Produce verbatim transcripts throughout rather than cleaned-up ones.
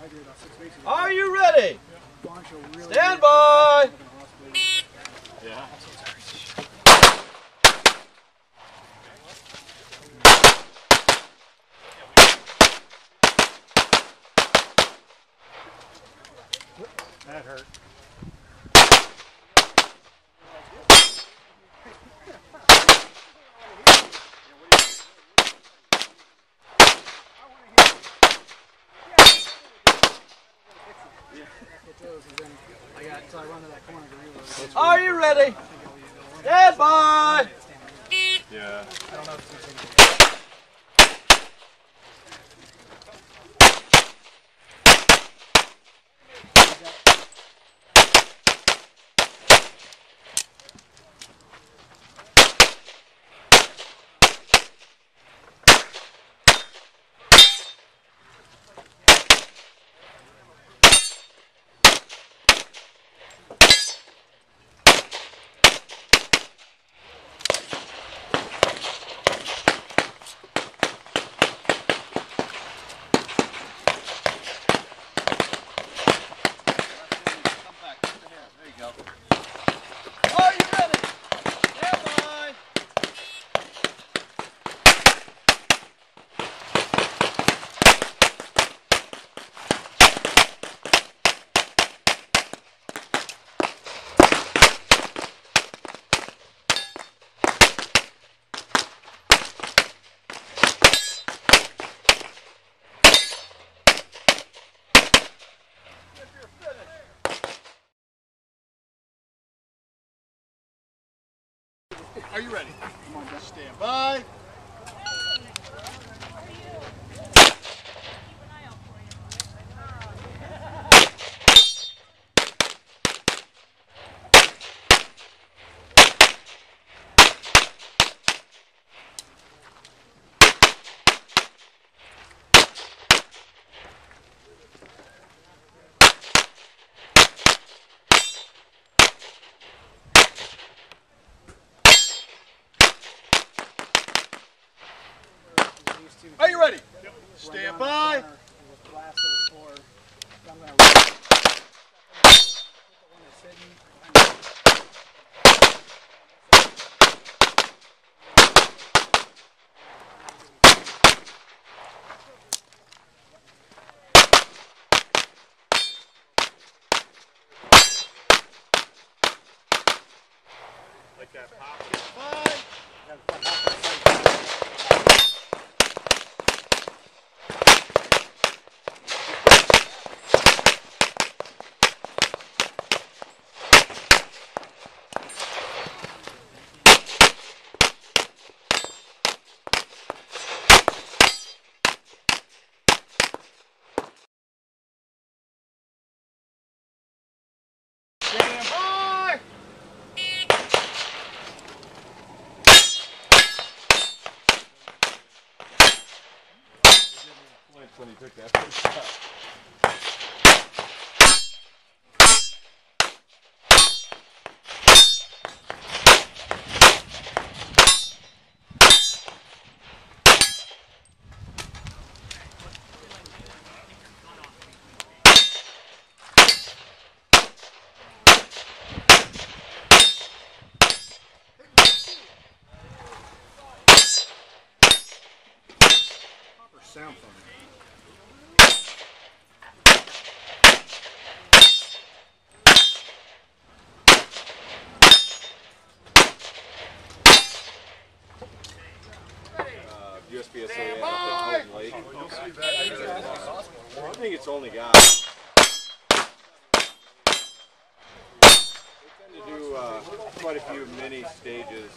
Are you ready? Stand by! Yeah. That hurt. Are you ready? Stand by! Yeah. Are you ready? Stand by! Are you ready? Stand by. Are you ready? Stand by. Like that pop. Bye. Stand by. When he took that first shot. Sound from it. U S P S A up at Houghton Lake. I think it's only got. They tend to do uh, quite a few mini stages.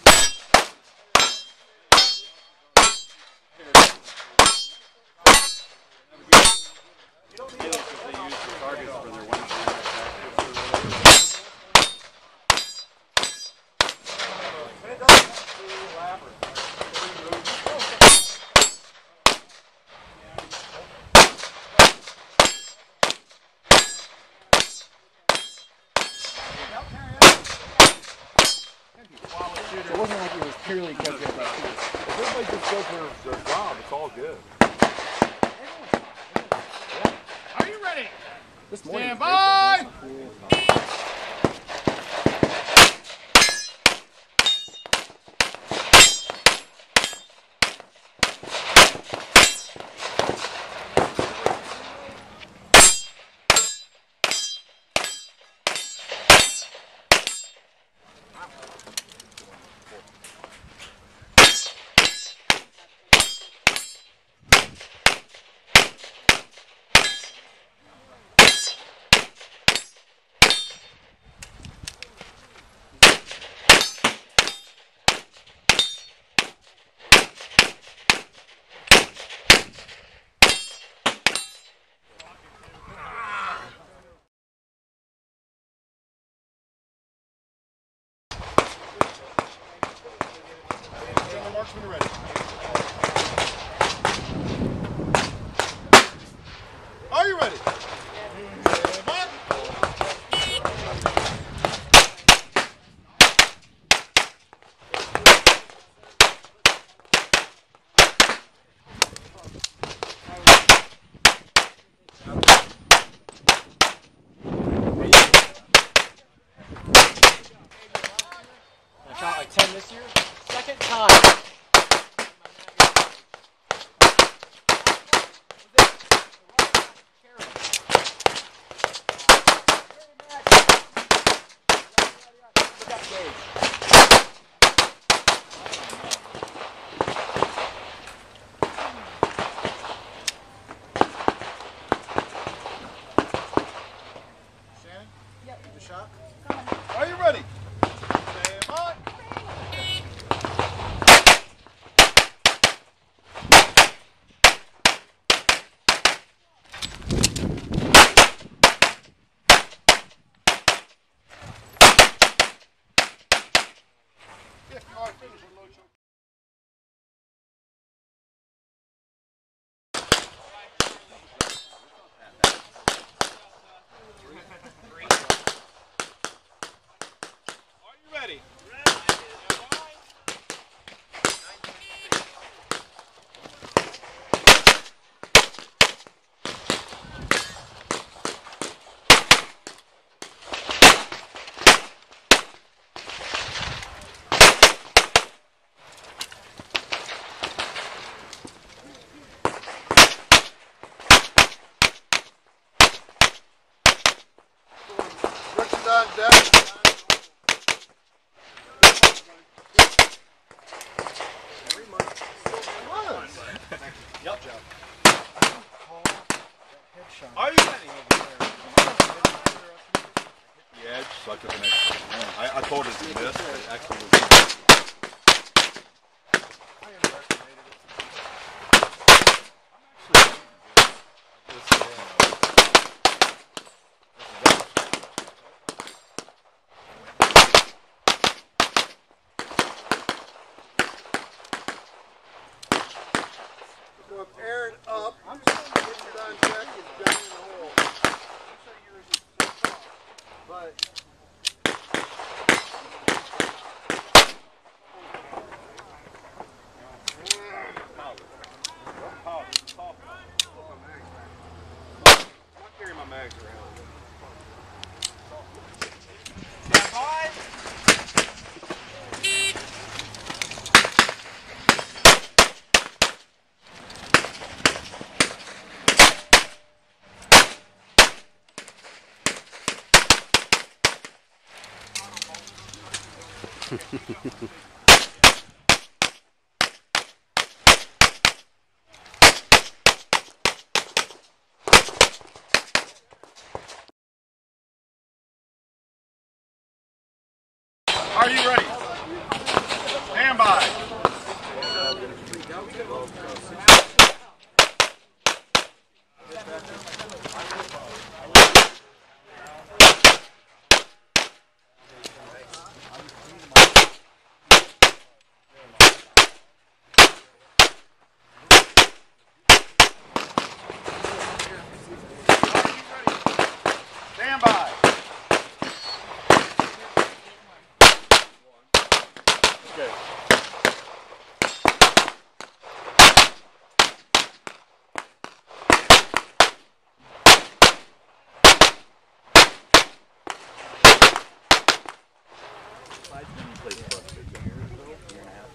They use the targets for their one shooter It wasn't like it was purely because of that. If everybody just does their, their job, it's all good. Are you ready? This morning. Stand by! Marksman ready. Are you ready? Stand by. I shot like ten this year. Second time. Are you ready? Stand by. Ready? What's done, Dad? Yep. Are you ready? Yeah, it sucked at the next one. I, I told it to miss, but it actually was. So if Aaron up, get your done check is down in the hole. But I'm carrying my mags around. Stand by! Are you ready? Stand by.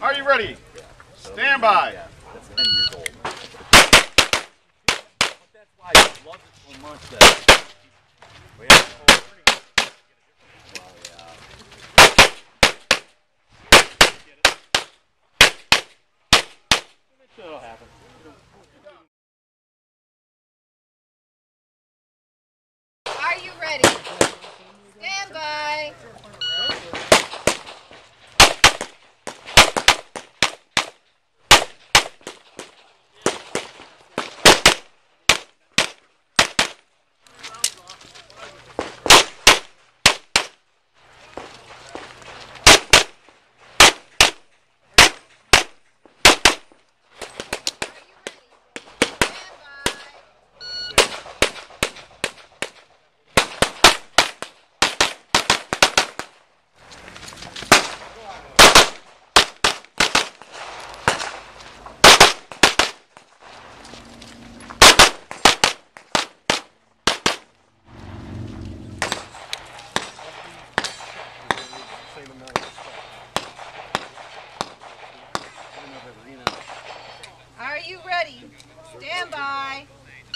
Are you ready? Stand by. That's ten years old. That's why I love it so much that we have to hold well, yeah. It'll happen. Are you ready? Stand by. Are you ready? Stand by.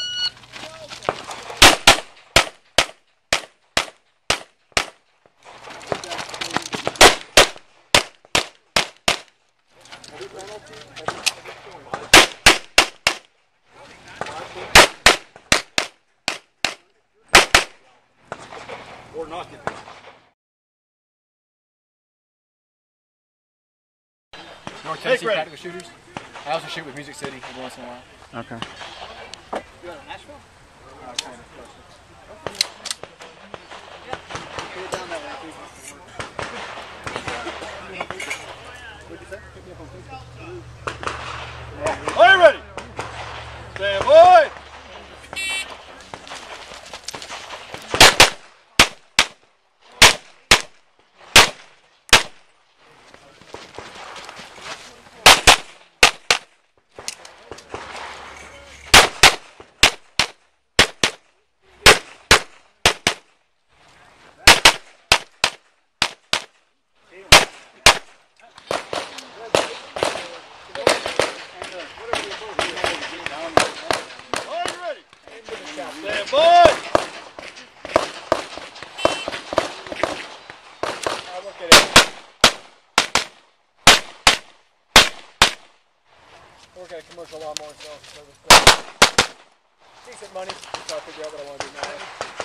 Or not get North Tennessee ready. practical shooters. I also shoot with Music City every once in a while. Okay. You out of Nashville? Uh, kind of close. Are you ready? Stand by. Are you ready? Stand by. I'll look at it. I work at a commercial lawnmower sales service. Decent money, so I'll figure out what I want to do now.